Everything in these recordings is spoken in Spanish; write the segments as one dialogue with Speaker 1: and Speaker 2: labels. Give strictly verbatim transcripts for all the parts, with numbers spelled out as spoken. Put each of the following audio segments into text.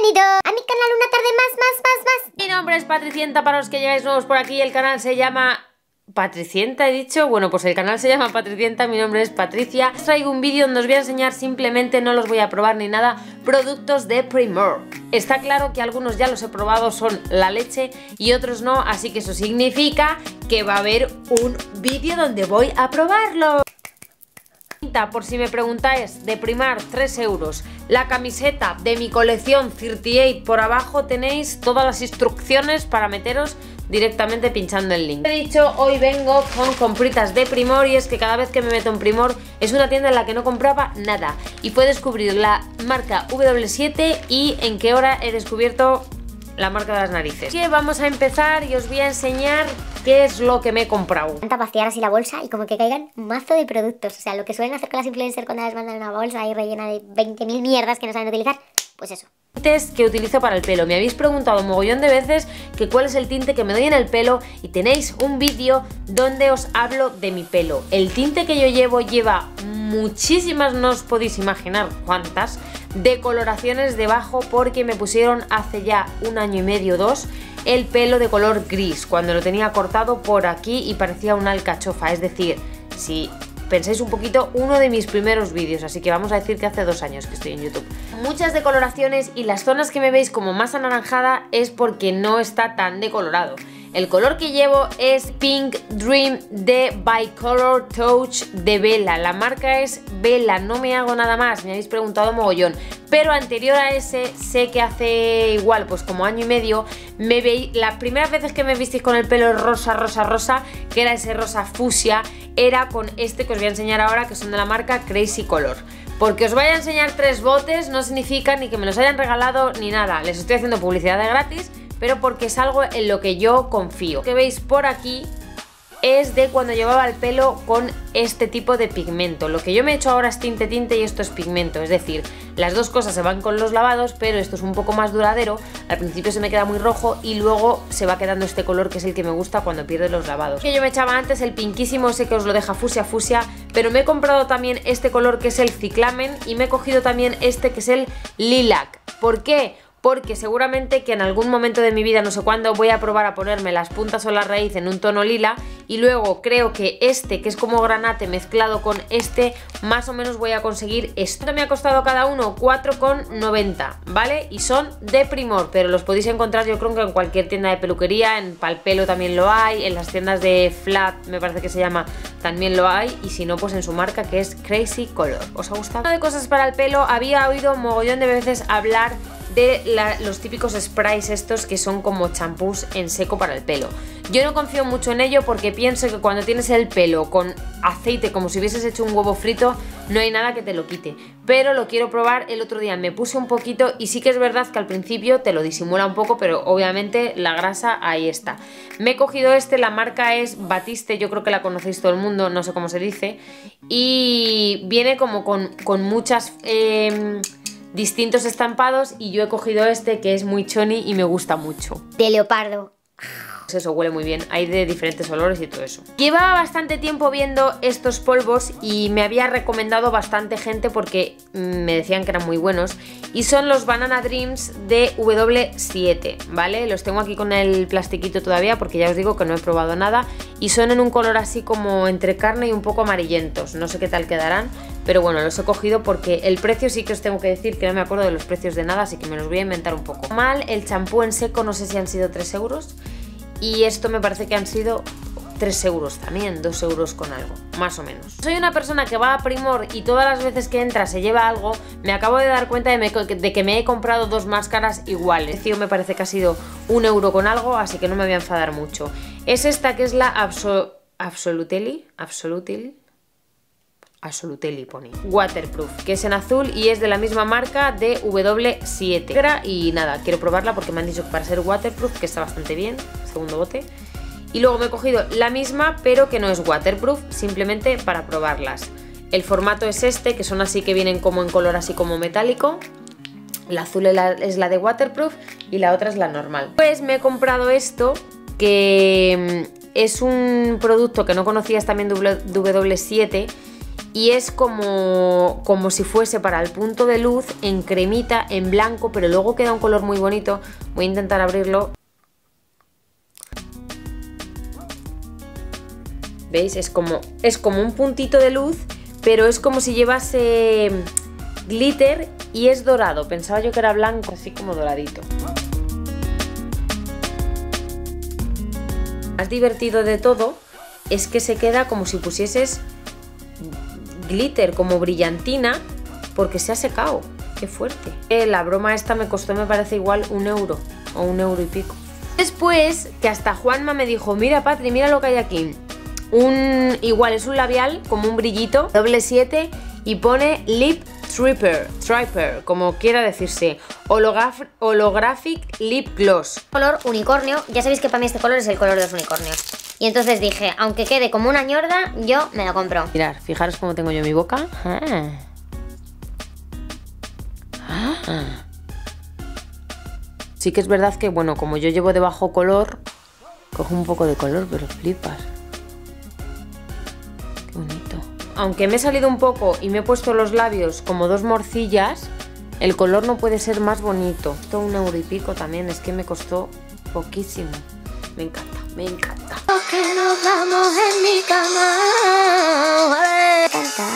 Speaker 1: bienvenido a mi canal una tarde más, más, más, más.
Speaker 2: Mi nombre es Patricienta, para los que llegáis nuevos por aquí, el canal se llama... ¿Patricienta he dicho? Bueno, pues el canal se llama Patricienta, mi nombre es Patricia. Os traigo un vídeo donde os voy a enseñar simplemente, no los voy a probar ni nada, productos de Primor. Está claro que algunos ya los he probado, son la leche, y otros no, así que eso significa que va a haber un vídeo donde voy a probarlo. Por si me preguntáis, de Primar, tres euros. La camiseta de mi colección treinta y ocho, por abajo tenéis todas las instrucciones para meteros directamente pinchando el link. He dicho, hoy vengo con compritas de Primor, y es que cada vez que me meto en Primor es una tienda en la que no compraba nada y fue descubrir la marca W siete y en qué hora he descubierto la marca de las narices. Así que vamos a empezar y os voy a enseñar qué es lo que me he comprado.
Speaker 1: Me encanta vaciar así la bolsa y como que caigan mazo de productos. O sea, lo que suelen hacer con las influencers cuando les mandan una bolsa ahí rellena de veinte mil mierdas que no saben utilizar, pues eso.
Speaker 2: Tintes que utilizo para el pelo. Me habéis preguntado un mogollón de veces que cuál es el tinte que me doy en el pelo y tenéis un vídeo donde os hablo de mi pelo. El tinte que yo llevo lleva muchísimas, no os podéis imaginar cuántas, decoloraciones debajo, porque me pusieron hace ya un año y medio, dos, el pelo de color gris, cuando lo tenía cortado por aquí y parecía una alcachofa. Es decir, si pensáis un poquito, uno de mis primeros vídeos, así que vamos a decir que hace dos años que estoy en YouTube. Muchas decoloraciones, y las zonas que me veis como más anaranjada es porque no está tan decolorado. El color que llevo es Pink Dream de Bicolor Touch de Vela. La marca es Vela, no me hago nada más, me habéis preguntado mogollón. Pero anterior a ese, sé que hace igual, pues como año y medio, me veis, las primeras veces que me visteis con el pelo rosa, rosa, rosa, que era ese rosa fucsia, era con este que os voy a enseñar ahora, que son de la marca Crazy Color. Porque os vaya a enseñar tres botes no significa ni que me los hayan regalado ni nada. Les estoy haciendo publicidad de gratis, pero porque es algo en lo que yo confío. Lo que veis por aquí es de cuando llevaba el pelo con este tipo de pigmento. Lo que yo me he hecho ahora es tinte tinte y esto es pigmento, es decir, las dos cosas se van con los lavados, pero esto es un poco más duradero. Al principio se me queda muy rojo y luego se va quedando este color que es el que me gusta cuando pierde los lavados. Que yo me echaba antes el pinquísimo, ese que os lo deja fusia fusia, pero me he comprado también este color que es el ciclamen y me he cogido también este que es el lilac. ¿Por qué? Porque seguramente que en algún momento de mi vida, no sé cuándo, voy a probar a ponerme las puntas o la raíz en un tono lila, y luego creo que este, que es como granate mezclado con este, más o menos voy a conseguir esto. Me ha costado cada uno cuatro con noventa, ¿vale? Y son de Primor, pero los podéis encontrar yo creo que en cualquier tienda de peluquería, en Palpelo también lo hay, en las tiendas de Flat, me parece que se llama, también lo hay, y si no, pues en su marca, que es Crazy Color. ¿Os ha gustado? De cosas para el pelo, había oído mogollón de veces hablar de la, los típicos sprays estos que son como champús en seco para el pelo. Yo no confío mucho en ello porque pienso que cuando tienes el pelo con aceite como si hubieses hecho un huevo frito, no hay nada que te lo quite. Pero lo quiero probar. El otro día me puse un poquito y sí que es verdad que al principio te lo disimula un poco, pero obviamente la grasa ahí está. Me he cogido este, la marca es Batiste, yo creo que la conocéis todo el mundo, no sé cómo se dice, y viene como con, con muchas... Eh, distintos estampados, y yo he cogido este que es muy choni y me gusta mucho.
Speaker 1: De leopardo.
Speaker 2: Pues eso, huele muy bien, hay de diferentes olores y todo eso. Llevaba bastante tiempo viendo estos polvos y me había recomendado bastante gente porque me decían que eran muy buenos, y son los Banana Dreams de W siete, ¿vale? Los tengo aquí con el plastiquito todavía porque ya os digo que no he probado nada, y son en un color así como entre carne y un poco amarillentos, no sé qué tal quedarán, pero bueno, los he cogido porque el precio sí que os tengo que decir que no me acuerdo de los precios de nada, así que me los voy a inventar un poco. Mal, el champú en seco no sé si han sido tres euros, y esto me parece que han sido tres euros también, dos euros con algo, más o menos. Soy una persona que va a Primor y todas las veces que entra se lleva algo. Me acabo de dar cuenta de, me, de que me he comprado dos máscaras iguales. El precio me parece que ha sido un euro con algo, así que no me voy a enfadar mucho. Es esta que es la Absol Absolutely, Absolutely, Absolutely pone Waterproof, que es en azul y es de la misma marca de W siete. Y nada, quiero probarla porque me han dicho que para ser waterproof, que está bastante bien, segundo bote. Y luego me he cogido la misma, pero que no es waterproof, simplemente para probarlas. El formato es este, que son así, que vienen como en color así como metálico. La azul es la, es la de waterproof y la otra es la normal. Pues me he comprado esto, que es un producto que no conocías también de W siete, y es como, como si fuese para el punto de luz en cremita, en blanco, pero luego queda un color muy bonito. Voy a intentar abrirlo. ¿Veis? Es como, es como un puntito de luz, pero es como si llevase glitter y es dorado. Pensaba yo que era blanco, así como doradito. Lo más divertido de todo es que se queda como si pusieses glitter, como brillantina, porque se ha secado. ¡Qué fuerte! La broma esta me costó, me parece, igual un euro o un euro y pico. Después, que hasta Juanma me dijo, mira Patri, mira lo que hay aquí. Un, igual es un labial, como un brillito, doble siete, y pone Lip Tripper, Tripper, como quiera decirse, Holograph, Holographic Lip Gloss.
Speaker 1: Color unicornio, ya sabéis que para mí este color es el color de los unicornios. Y entonces dije, aunque quede como una ñorda, yo me lo compro.
Speaker 2: Mirad, fijaros cómo tengo yo mi boca. Ah. Ah. Sí que es verdad que, bueno, como yo llevo de bajo color, cojo un poco de color, pero flipas. Qué bonito. Aunque me he salido un poco y me he puesto los labios como dos morcillas, el color no puede ser más bonito. Esto un euro y pico también, es que me costó poquísimo. Me encanta, me encanta.
Speaker 1: Que nos vamos en mi cama. Me encanta.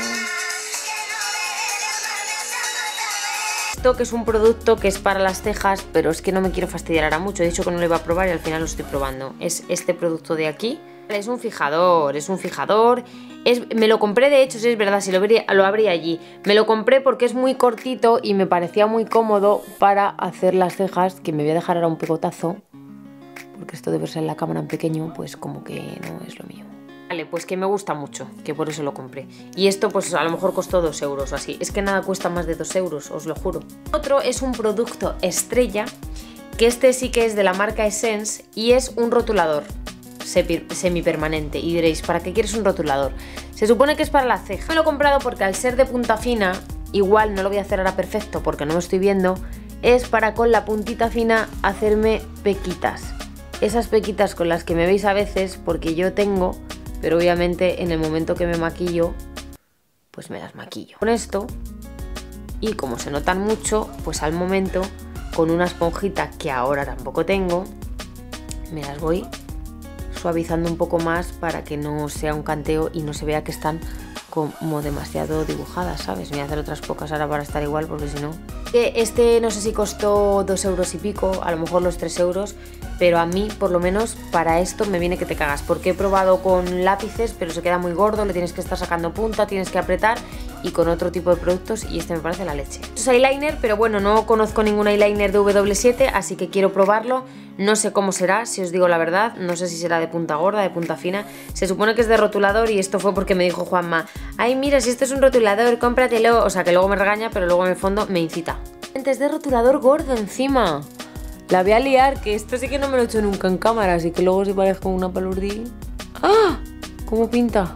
Speaker 2: Esto que es un producto que es para las cejas, pero es que no me quiero fastidiar ahora mucho. He dicho que no lo iba a probar y al final lo estoy probando. Es este producto de aquí. Es un fijador, es un fijador. Es, me lo compré, de hecho, si es verdad, si lo abría, lo abría allí. Me lo compré porque es muy cortito y me parecía muy cómodo para hacer las cejas, que me voy a dejar ahora un pegotazo, porque esto de verse en la cámara en pequeño, pues como que no es lo mío. Vale, pues que me gusta mucho, que por eso lo compré. Y esto pues a lo mejor costó dos euros o así. Es que nada cuesta más de dos euros, os lo juro. Otro es un producto estrella, que este sí que es de la marca Essence y es un rotulador semipermanente. Y diréis, ¿para qué quieres un rotulador? Se supone que es para la ceja. Me lo he comprado porque al ser de punta fina, igual no lo voy a hacer ahora perfecto porque no me estoy viendo, es para con la puntita fina hacerme pequitas. Esas pequitas con las que me veis a veces, porque yo tengo, pero obviamente en el momento que me maquillo, pues me las maquillo. Con esto, y como se notan mucho, pues al momento, con una esponjita que ahora tampoco tengo, me las voy suavizando un poco más para que no sea un canteo y no se vea que están como demasiado dibujadas, ¿sabes? Me voy a hacer otras pocas ahora para estar igual, porque si no... Este no sé si costó dos euros y pico, a lo mejor los tres euros, pero a mí, por lo menos, para esto me viene que te cagas, porque he probado con lápices, pero se queda muy gordo, le tienes que estar sacando punta, tienes que apretar, y con otro tipo de productos, y este me parece la leche. Esto es eyeliner, pero bueno, no conozco ningún eyeliner de doble u siete, así que quiero probarlo. No sé cómo será, si os digo la verdad, no sé si será de punta gorda, de punta fina. Se supone que es de rotulador y esto fue porque me dijo Juanma, ay mira, si esto es un rotulador, cómpratelo. O sea, que luego me regaña, pero luego en el fondo me incita. Es de rotulador gordo encima. La voy a liar, que esto sí que no me lo he hecho nunca en cámara, así que luego si parezco una palurdi. ¡Ah! ¿Cómo pinta?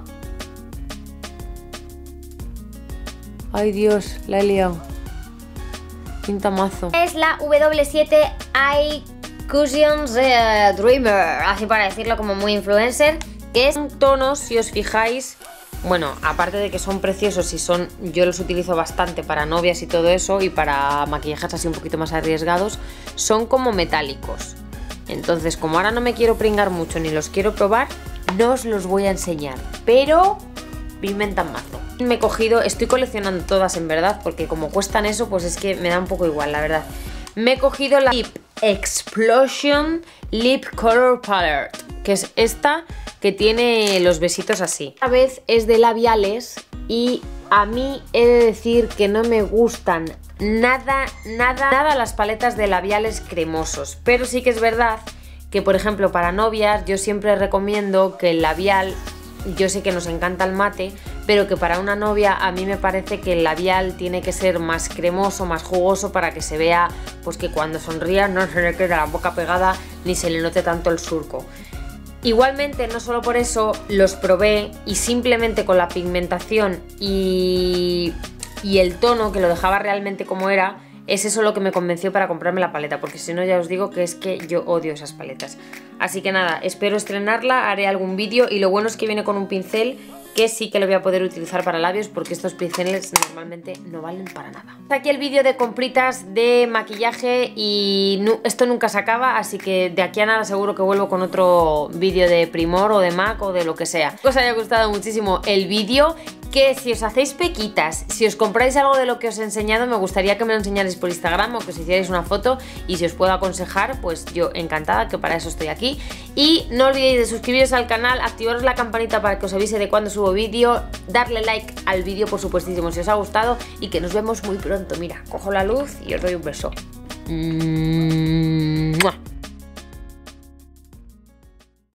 Speaker 2: Ay Dios, la he liado. Pinta mazo.
Speaker 1: Es la doble u siete Eye Cushions eh, Dreamer, así para decirlo como muy influencer, que es
Speaker 2: un tono, si os fijáis, bueno, aparte de que son preciosos y son, yo los utilizo bastante para novias y todo eso, y para maquillajes así un poquito más arriesgados, son como metálicos. Entonces, como ahora no me quiero pringar mucho ni los quiero probar, no os los voy a enseñar, pero pigmentan mazo. Me he cogido, estoy coleccionando todas en verdad, porque como cuestan eso, pues es que me da un poco igual, la verdad. Me he cogido la Lip Explosion Lip Color Palette, que es esta que tiene los besitos así. Esta vez es de labiales y a mí he de decir que no me gustan nada, nada, nada las paletas de labiales cremosos. Pero sí que es verdad que, por ejemplo, para novias yo siempre recomiendo que el labial, yo sé que nos encanta el mate, pero que para una novia a mí me parece que el labial tiene que ser más cremoso, más jugoso, para que se vea pues que cuando sonría no se le quede la boca pegada ni se le note tanto el surco. Igualmente, no solo por eso, los probé y simplemente con la pigmentación y, y el tono, que lo dejaba realmente como era, es eso lo que me convenció para comprarme la paleta, porque si no ya os digo que es que yo odio esas paletas. Así que nada, espero estrenarla, haré algún vídeo y lo bueno es que viene con un pincel que sí que lo voy a poder utilizar para labios porque estos pinceles normalmente no valen para nada. Hasta aquí el vídeo de compritas de maquillaje y no, esto nunca se acaba, así que de aquí a nada seguro que vuelvo con otro vídeo de Primor o de MAC o de lo que sea. Que os haya gustado muchísimo el vídeo, que si os hacéis pequitas, si os compráis algo de lo que os he enseñado, me gustaría que me lo enseñarais por Instagram o que os hicierais una foto, y si os puedo aconsejar, pues yo encantada, que para eso estoy aquí. Y no olvidéis de suscribiros al canal, activaros la campanita para que os avise de cuando subo vídeo, darle like al vídeo por supuestísimo si os ha gustado, y que nos vemos muy pronto. Mira, cojo la luz y os doy un beso. ¡Mua!